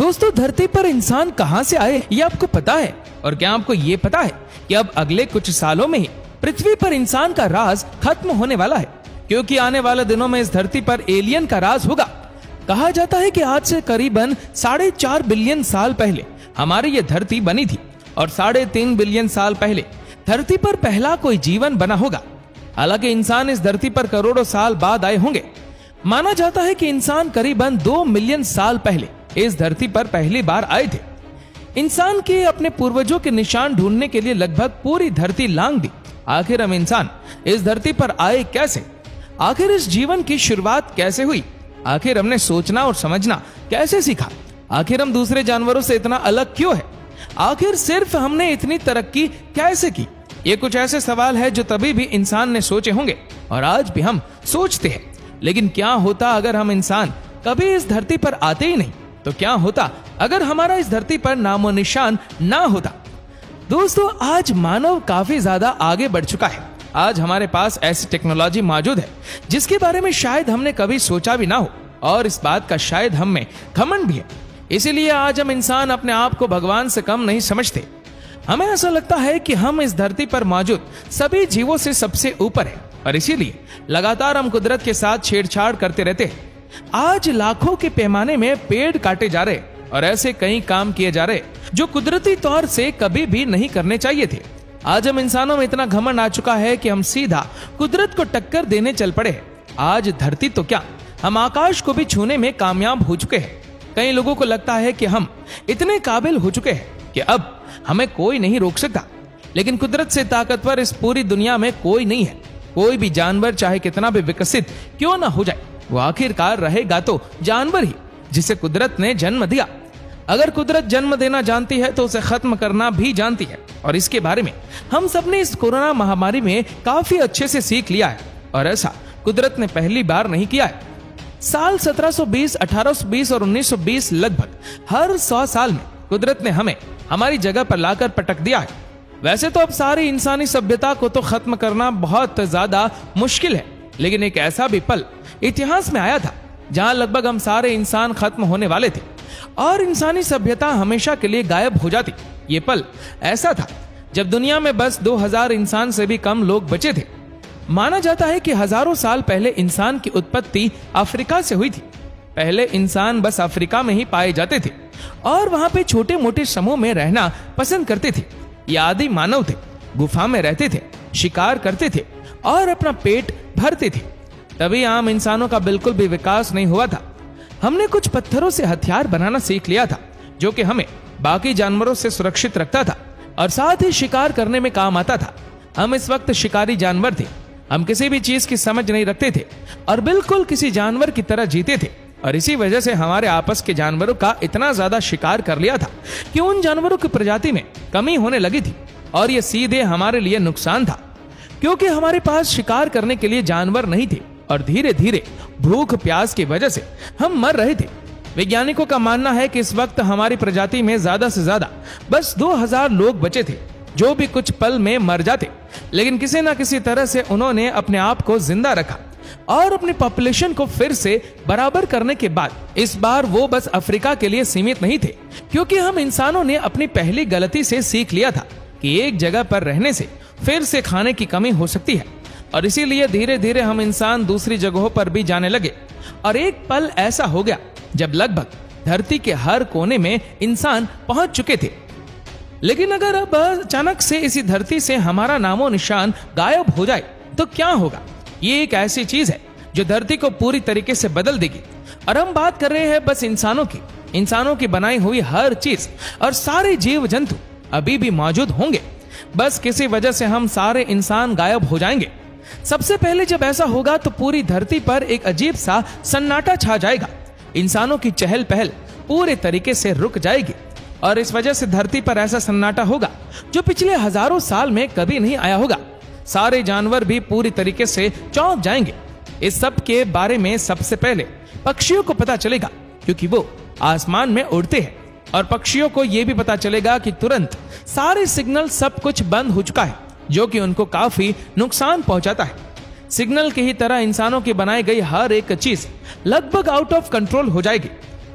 दोस्तों, धरती पर इंसान कहां से आए ये आपको पता है? और क्या आपको ये पता है कि अब अगले कुछ सालों में ही पृथ्वी पर इंसान का राज खत्म होने वाला है, क्योंकि आने वाले दिनों में इस धरती पर एलियन का राज होगा। कहा जाता है कि आज से करीबन 4.5 बिलियन साल पहले हमारी ये धरती बनी थी और 3.5 बिलियन साल पहले धरती पर पहला कोई जीवन बना होगा। हालांकि इंसान इस धरती पर करोड़ों साल बाद आए होंगे। माना जाता है कि इंसान करीबन 2 मिलियन साल पहले इस धरती पर पहली बार आए थे। इंसान के अपने पूर्वजों के निशान ढूंढने के लिए लगभग पूरी धरती लांग दी। आखिर हम इंसान इस धरती पर आए कैसे? आखिर इस जीवन की शुरुआत कैसे हुई? आखिर हमने सोचना और समझना कैसे सीखा? आखिर हम दूसरे जानवरों से इतना अलग क्यों है? आखिर सिर्फ हमने इतनी तरक्की कैसे की? ये कुछ ऐसे सवाल है जो तभी भी इंसान ने सोचे होंगे और आज भी हम सोचते हैं। लेकिन क्या होता अगर हम इंसान कभी इस धरती पर आते ही नहीं? तो क्या होता अगर हमारा इस धरती पर नामो निशान ना होता? दोस्तों, आज मानव काफी ज्यादा आगे बढ़ चुका है। आज हमारे पास ऐसी टेक्नोलॉजी मौजूद है जिसके बारे में शायद हमने कभी सोचा भी ना हो, और इस बात का शायद हम में घमंड भी है। इसीलिए आज हम इंसान अपने आप को भगवान से कम नहीं समझते। हमें ऐसा लगता है कि हम इस धरती पर मौजूद सभी जीवों से सबसे ऊपर है, और इसीलिए लगातार हम कुदरत के साथ छेड़छाड़ करते रहते हैं। आज लाखों के पैमाने में पेड़ काटे जा रहे और ऐसे कई काम किए जा रहे जो कुदरती तौर से कभी भी नहीं करने चाहिए थे। आज हम इंसानों में इतना घमंड आ चुका है कि हम सीधा कुदरत को टक्कर देने चल पड़े हैं। आज धरती तो क्या, हम आकाश को भी छूने में कामयाब हो चुके हैं। कई लोगों को लगता है कि हम इतने काबिल हो चुके हैं कि अब हमें कोई नहीं रोक सकता, लेकिन कुदरत से ताकतवर इस पूरी दुनिया में कोई नहीं है। कोई भी जानवर चाहे कितना भी विकसित क्यों ना हो जाए, वो आखिरकार रहेगा तो जानवर ही जिसे कुदरत ने जन्म दिया। अगर कुदरत जन्म देना जानती है तो उसे खत्म करना भी जानती है, और इसके बारे में हम सबने इस कोरोना महामारी में काफी अच्छे से सीख लिया है। और ऐसा कुदरत ने पहली बार नहीं किया है। साल 1720, 1820 और 1920 लगभग हर 100 साल में कुदरत ने हमें हमारी जगह पर लाकर पटक दिया है। वैसे तो अब सारी इंसानी सभ्यता को तो खत्म करना बहुत ज्यादा मुश्किल है, लेकिन एक ऐसा भी पल इतिहास में आया था जहां लगभग हम सारे इंसान खत्म होने वाले थे और इंसानी सभ्यता हमेशा के लिए गायब हो जाती। ये पल ऐसा था जब दुनिया में बस 2000 इंसान से भी कम लोग बचे थे। माना जाता है कि हजारों साल पहले इंसान की उत्पत्ति अफ्रीका से हुई थी। पहले इंसान बस अफ्रीका में ही पाए जाते थे और वहां पे छोटे मोटे समूह में रहना पसंद करते थे। ये आदि मानव थे, गुफा में रहते थे, शिकार करते थे और अपना पेट भरते थे। तभी आम इंसानों का बिल्कुल भी विकास नहीं हुआ था। हमने कुछ पत्थरों से हथियार बनाना सीख लिया था, जो कि हमें बाकी जानवरों से सुरक्षित रखता था और साथ ही शिकार करने में काम आता था। हम इस वक्त शिकारी जानवर थे। हम किसी भी चीज की समझ नहीं रखते थे और बिल्कुल किसी जानवर की तरह जीते थे, और इसी वजह से हमारे आपस के जानवरों का इतना ज्यादा शिकार कर लिया था कि उन जानवरों की प्रजाति में कमी होने लगी थी। और यह सीधे हमारे लिए नुकसान था, क्योंकि हमारे पास शिकार करने के लिए जानवर नहीं थे और धीरे धीरे भूख प्यास की वजह से हम मर रहे थे। वैज्ञानिकों का मानना है कि इस वक्त हमारी प्रजाति में ज्यादा से ज्यादा बस 2000 लोग बचे थे, जो भी कुछ पल में मर जाते, लेकिन किसी ना किसी तरह से उन्होंने अपने आप को जिंदा रखा और अपनी पॉपुलेशन को फिर से बराबर करने के बाद इस बार वो बस अफ्रीका के लिए सीमित नहीं थे, क्योंकि हम इंसानों ने अपनी पहली गलती से सीख लिया था कि एक जगह पर रहने से फिर से खाने की कमी हो सकती है, और इसीलिए धीरे धीरे हम इंसान दूसरी जगहों पर भी जाने लगे। और एक पल ऐसा हो गया जब लगभग धरती के हर कोने में इंसान पहुंच चुके थे। लेकिन अगर अब अचानक से इसी धरती से हमारा नामो निशान गायब हो जाए तो क्या होगा? ये एक ऐसी चीज है जो धरती को पूरी तरीके से बदल देगी। और हम बात कर रहे हैं बस इंसानों की बनाई हुई हर चीज और सारे जीव जंतु अभी भी मौजूद होंगे, बस किसी वजह से हम सारे इंसान गायब हो जाएंगे। सबसे पहले जब ऐसा होगा तो पूरी धरती पर एक अजीब सा सन्नाटा छा जाएगा। इंसानों की चहल पहल पूरे तरीके से रुक जाएगी, और इस वजह से धरती पर ऐसा सन्नाटा होगा जो पिछले हजारों साल में कभी नहीं आया होगा। सारे जानवर भी पूरी तरीके से चौंक जाएंगे। इस सब के बारे में सबसे पहले पक्षियों को पता चलेगा, क्योंकि वो आसमान में उड़ते हैं, और पक्षियों को यह भी पता चलेगा कि तुरंत सारे सिग्नल सब कुछ बंद हो चुका है, जो कि उनको काफी नुकसान पहुंचाता है। सिग्नल की ही तरह इंसानों की बनाई गई हर एक चीज लगभग आउट ऑफ कंट्रोल हो जाएगी।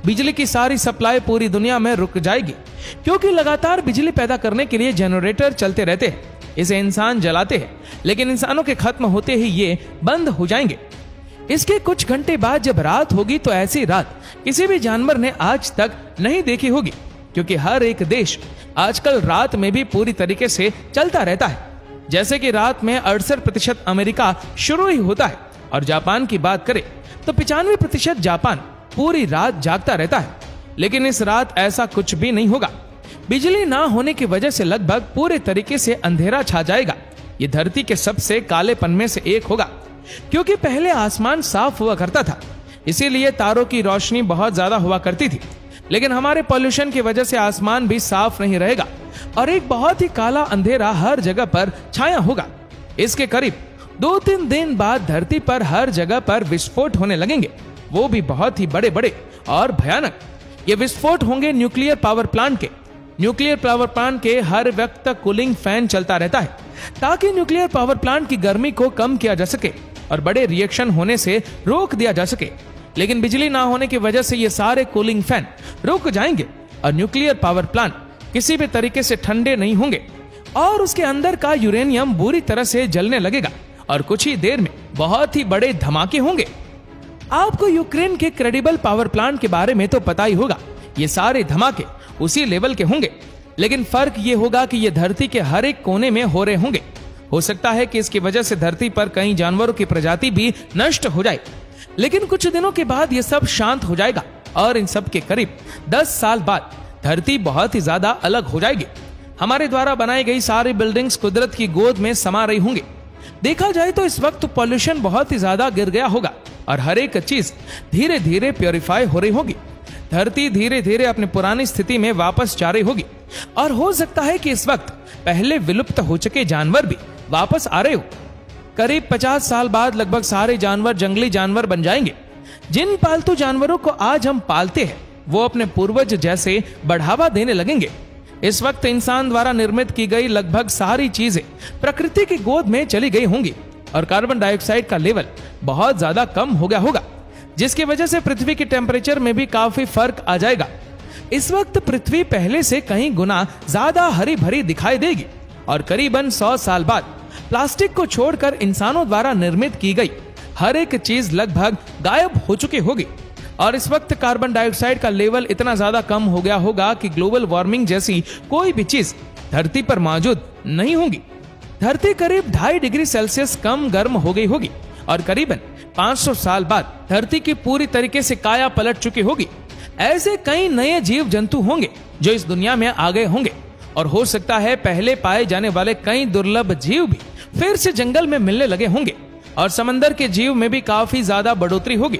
बिजली की सारी सप्लाई पूरी दुनिया में रुक जाएगी, क्योंकि लगातार बिजली पैदा करने के लिए जनरेटर चलते रहते हैं। इसे इंसान जलाते हैं, लेकिन इंसानों के खत्म होते ही ये बंद हो जाएंगे। इसके कुछ घंटे बाद जब रात होगी तो ऐसी रात किसी भी जानवर ने आज तक नहीं देखी होगी, क्योंकि हर एक देश आजकल रात में भी पूरी तरीके से चलता रहता है। जैसे कि रात में 68% अमेरिका शुरू ही होता है, और जापान की बात करें तो 95% जापान पूरी रात जागता रहता है। लेकिन इस रात ऐसा कुछ भी नहीं होगा। बिजली ना होने की वजह से लगभग पूरे तरीके से अंधेरा छा जाएगा। ये धरती के सबसे कालेपन में से एक होगा, क्योंकि पहले आसमान साफ हुआ करता था, इसीलिए तारों की रोशनी बहुत ज्यादा हुआ करती थी। लेकिन हमारे पॉल्यूशन की वजह से आसमान भी साफ नहीं रहेगा और एक बहुत ही काला अंधेरा हर जगह पर छाया होगा। इसके करीब 2-3 दिन बाद धरती पर हर जगह पर विस्फोट होने लगेंगे, वो भी बहुत ही बड़े बड़े और भयानक। ये विस्फोट होंगे न्यूक्लियर पावर प्लांट के। न्यूक्लियर पावर प्लांट के हर वक्त कूलिंग फैन चलता रहता है, ताकि न्यूक्लियर पावर प्लांट की गर्मी को कम किया जा सके और बड़े रिएक्शन होने से रोक दिया जा सके। लेकिन बिजली ना होने की वजह से ये सारे कूलिंग फैन रुक जाएंगे और न्यूक्लियर पावर प्लांट किसी भी तरीके से ठंडे नहीं होंगे और उसके अंदर का यूरेनियम बुरी तरह से जलने लगेगा और कुछ ही देर में बहुत ही बड़े धमाके होंगे। आपको यूक्रेन के क्रेडिबल पावर प्लांट के बारे में तो पता ही होगा। ये सारे धमाके उसी लेवल के होंगे, लेकिन फर्क ये होगा कि ये धरती के हर एक कोने में हो रहे होंगे। हो सकता है कि इसकी वजह से धरती पर कई जानवरों की प्रजाति भी नष्ट हो जाए, लेकिन कुछ दिनों के बाद ये सब शांत हो जाएगा और इन सब के करीब 10 साल बाद धरती बहुत ही ज्यादा अलग हो जाएगी। हमारे द्वारा बनाई गई सारी बिल्डिंग्स कुदरत की गोद में समा रही होंगी। देखा जाए तो इस वक्त पॉल्यूशन बहुत ही ज्यादा गिर गया होगा और हर एक चीज धीरे धीरे प्योरीफाई हो रही होगी। धरती धीरे धीरे अपनी पुरानी स्थिति में वापस जा रही होगी और हो सकता है कि इस वक्त पहले विलुप्त हो चुके जानवर भी वापस आ रहे हो। करीब 50 साल बाद लगभग सारे जानवर जंगली जानवर बन जाएंगे। जिन पालतू जानवरों को आज हम पालते हैं वो अपने पूर्वज जैसे बढ़ावा देने लगेंगे। इस वक्त इंसान द्वारा निर्मित की गई लगभग सारी चीजें प्रकृति की गोद में चली गई होंगी और कार्बन डाइऑक्साइड का लेवल बहुत ज्यादा कम हो गया होगा, जिसकी वजह से पृथ्वी के टेम्परेचर में भी काफी फर्क आ जाएगा। इस वक्त पृथ्वी पहले से कहीं गुना ज्यादा हरी भरी दिखाई देगी और करीबन 100 साल बाद प्लास्टिक को छोड़कर इंसानों द्वारा निर्मित की गई हर एक चीज लगभग गायब हो चुकी होगी। और इस वक्त कार्बन डाइऑक्साइड का लेवल इतना ज्यादा कम हो गया होगा कि ग्लोबल वार्मिंग जैसी कोई भी चीज धरती पर मौजूद नहीं होगी। धरती करीब 2.5 डिग्री सेल्सियस कम गर्म हो गई होगी और करीबन 500 साल बाद धरती की पूरी तरीके से काया पलट चुकी होगी। ऐसे कई नए जीव जंतु होंगे जो इस दुनिया में आ गए होंगे और हो सकता है पहले पाए जाने वाले कई दुर्लभ जीव भी फिर से जंगल में मिलने लगे होंगे और समंदर के जीव में भी काफी ज्यादा बढ़ोतरी होगी।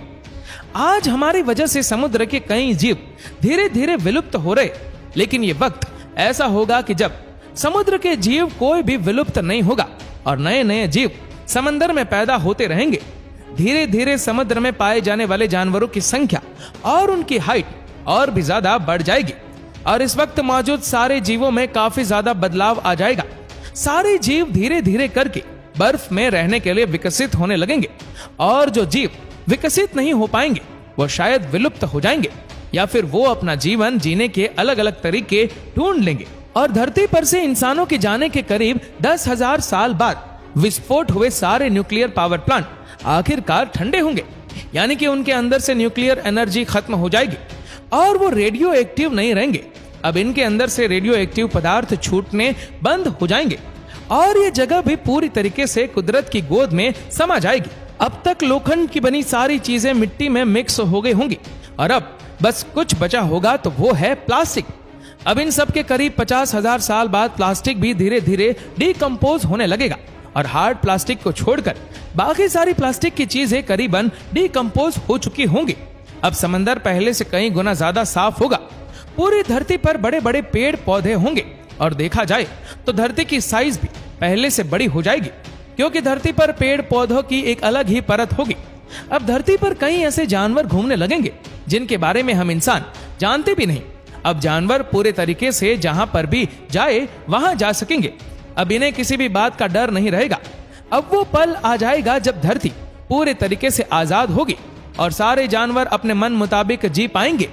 आज हमारी वजह से समुद्र के कई जीव धीरे धीरे विलुप्त हो रहे, लेकिन ये वक्त ऐसा होगा कि जब समुद्र के जीव कोई भी विलुप्त नहीं होगा और नए नए जीव समंदर में पैदा होते रहेंगे। धीरे धीरे समुद्र में पाए जाने वाले जानवरों की संख्या और उनकी हाइट और भी ज्यादा बढ़ जाएगी और इस वक्त मौजूद सारे जीवों में काफी ज्यादा बदलाव आ जाएगा। सारे जीव धीरे धीरे करके बर्फ में रहने के लिए विकसित होने लगेंगे और जो जीव विकसित नहीं हो पाएंगे वो शायद विलुप्त हो जाएंगे या फिर वो अपना जीवन जीने के अलग अलग तरीके ढूंढ लेंगे। और धरती पर से इंसानों के जाने के करीब 10,000 साल बाद विस्फोट हुए सारे न्यूक्लियर पावर प्लांट आखिरकार ठंडे होंगे, यानी कि उनके अंदर से न्यूक्लियर एनर्जी खत्म हो जाएगी और वो रेडियो एक्टिव नहीं रहेंगे। अब इनके अंदर से रेडियो एक्टिव पदार्थ छूटने बंद हो जाएंगे और ये जगह भी पूरी तरीके से कुदरत की गोद में समा जाएगी। अब तक लोखंड की बनी सारी चीजें मिट्टी में मिक्स हो गई होंगी और अब बस कुछ बचा होगा तो वो है प्लास्टिक। अब इन सब के करीब 50,000 साल बाद प्लास्टिक भी धीरे धीरे डिकम्पोज होने लगेगा और हार्ड प्लास्टिक को छोड़कर बाकी सारी प्लास्टिक की चीजें करीबन डिकम्पोज हो चुकी होंगी। अब समंदर पहले से कई गुना ज्यादा साफ होगा। पूरी धरती पर बड़े बड़े पेड़ पौधे होंगे और देखा जाए तो धरती की साइज भी पहले से बड़ी हो जाएगी, क्योंकि धरती पर पेड़ पौधों की एक अलग ही परत होगी। अब धरती पर कई ऐसे जानवर घूमने लगेंगे जिनके बारे में हम इंसान जानते भी नहीं। अब जानवर पूरे तरीके से जहां पर भी जाए वहां जा सकेंगे। अब इन्हें किसी भी बात का डर नहीं रहेगा। अब वो पल आ जाएगा जब धरती पूरे तरीके से आजाद होगी और सारे जानवर अपने मन मुताबिक जी पाएंगे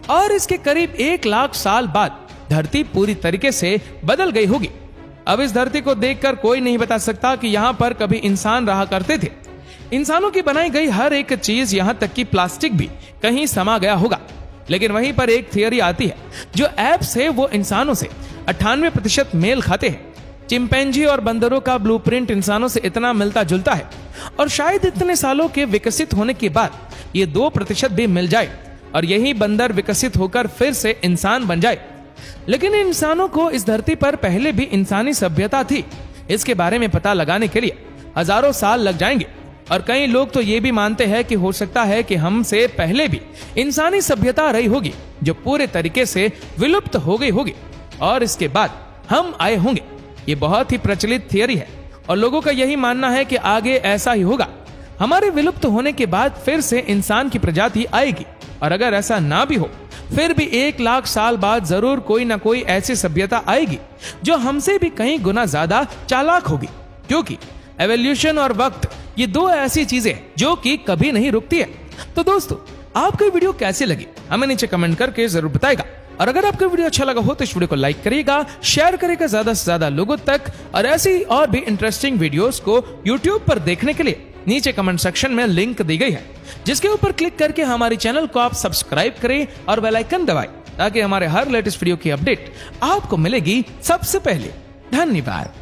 और इसके करीब 1 लाख साल बाद धरती पूरी तरीके से बदल गई होगी। अब इस धरती को देखकर कोई नहीं बता सकता कि यहाँ पर कभी इंसान रहा करते थे। इंसानों की बनाई गई हर एक चीज, यहाँ तक कि प्लास्टिक भी कहीं समा गया होगा। लेकिन वहीं पर एक थियरी आती है जो ऐप्स है वो इंसानों से 98% मेल खाते हैं। चिंपैंजी और बंदरों का ब्लूप्रिंट इंसानों से इतना मिलता जुलता है और शायद इतने सालों के विकसित होने के बाद ये 2% भी मिल जाए और यही बंदर विकसित होकर फिर से इंसान बन जाए। लेकिन इंसानों को इस धरती पर पहले भी इंसानी सभ्यता थी, इसके बारे में पता लगाने के लिए हजारों साल लग जाएंगे। और कई लोग तो ये भी मानते हैं कि हो सकता है कि हमसे पहले भी इंसानी सभ्यता रही होगी जो पूरे तरीके से विलुप्त हो गई होगी और इसके बाद हम आए होंगे। ये बहुत ही प्रचलित थियरी है और लोगों का यही मानना है कि आगे ऐसा ही होगा। हमारे विलुप्त होने के बाद फिर से इंसान की प्रजाति आएगी और अगर ऐसा ना भी हो फिर भी 1 लाख साल बाद जरूर कोई ना कोई ऐसी सभ्यता आएगी जो हमसे भी कहीं गुना ज्यादा चालाक होगी, क्योंकि एवोल्यूशन और वक्त ये 2 ऐसी चीजें जो कि कभी नहीं रुकती है। तो दोस्तों, आपको वीडियो कैसी लगी हमें नीचे कमेंट करके जरूर बताएगा। और अगर आपको वीडियो अच्छा लगा हो तो इस वीडियो को लाइक करिएगा, शेयर करिएगा ज्यादा से ज्यादा लोगों तक। और ऐसी और भी इंटरेस्टिंग वीडियोस को यूट्यूब पर देखने के लिए नीचे कमेंट सेक्शन में लिंक दी गई है, जिसके ऊपर क्लिक करके हमारे चैनल को आप सब्सक्राइब करें और बेल आइकन दबाएं ताकि हमारे हर लेटेस्ट वीडियो की अपडेट आपको मिलेगी सबसे पहले। धन्यवाद।